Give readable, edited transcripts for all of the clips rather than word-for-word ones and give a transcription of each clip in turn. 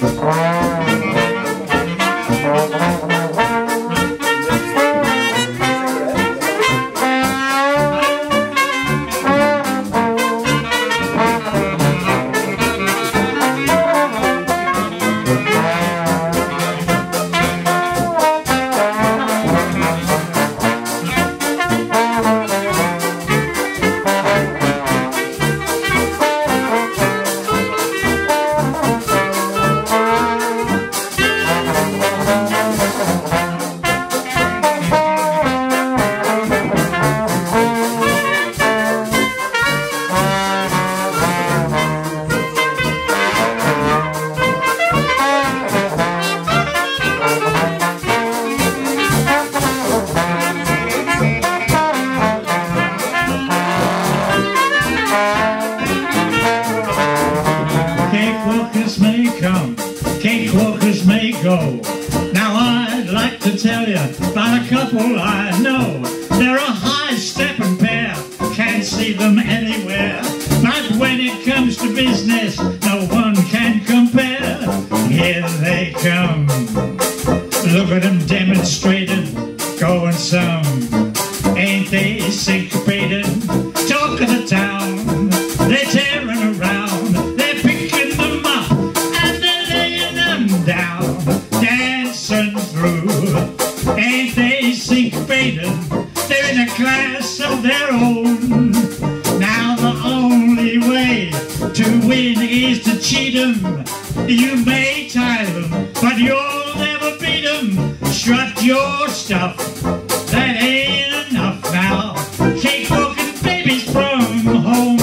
Cakewalkers may come, cakewalkers may go. Now I'd like to tell you about a couple I know. They're a high-stepping pair, can't see them anywhere. But when it comes to business, no one can compare. Here they come, look at them demonstrating, going some. Ain't they syncopated? Talk of the town, they're tearing around. They're picking them up and they're laying them down. Dancing through, ain't they syncopated? They're in a class of their own. Now the only way to win is to cheat them. You may tie them, but you'll never beat them. Strut your stuff, that ain't enough now. Cakewalking babies from home.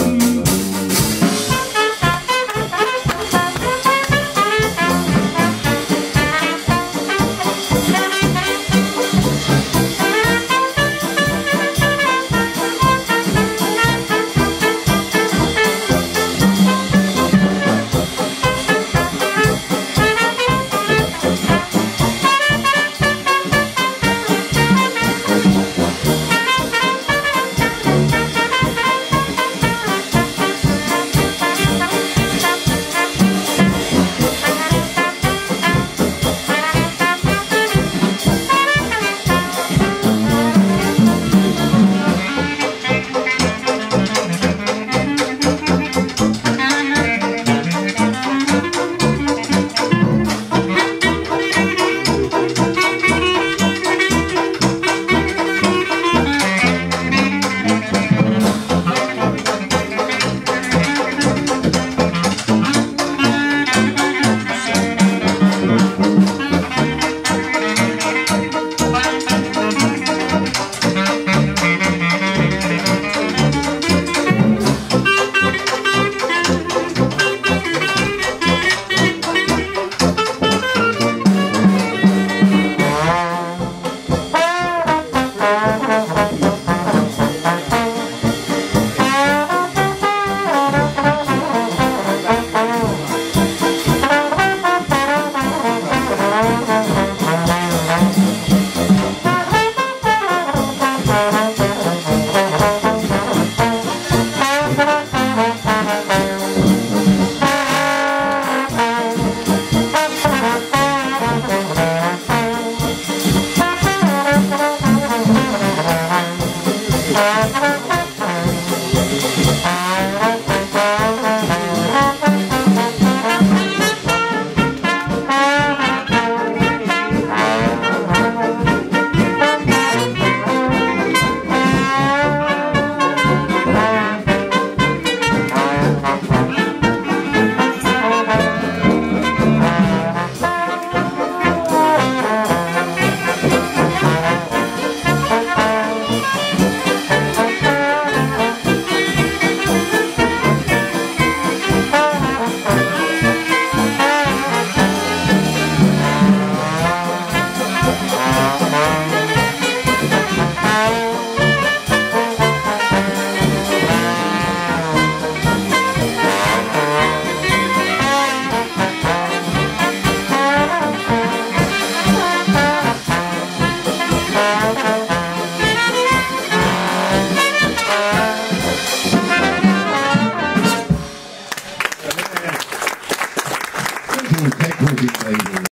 with cake walking, ladies.